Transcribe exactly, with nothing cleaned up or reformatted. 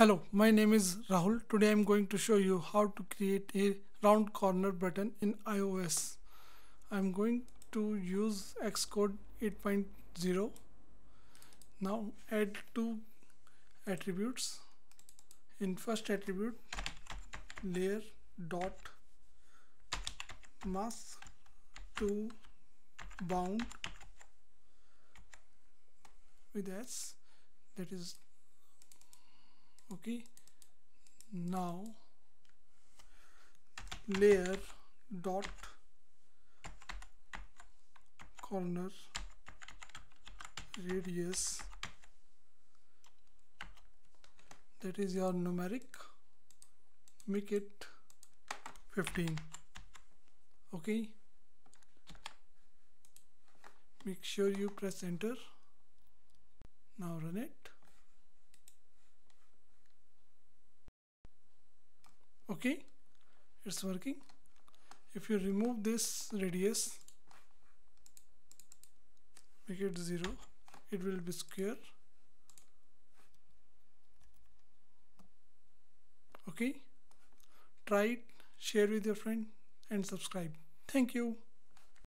Hello, my name is Rahul. Today I'm going to show you how to create a round corner button in iOS. I'm going to use Xcode eight point zero. Now add two attributes. In first attribute, layer dot mask to bound with S, that is okay. Now layer dot corner radius, that is your numeric, make it fifteen. Okay, make sure you press enter. Now run it. Okay, it's working. If you remove this radius, make it zero, it will be square. Okay, try it, share with your friend and subscribe. Thank you.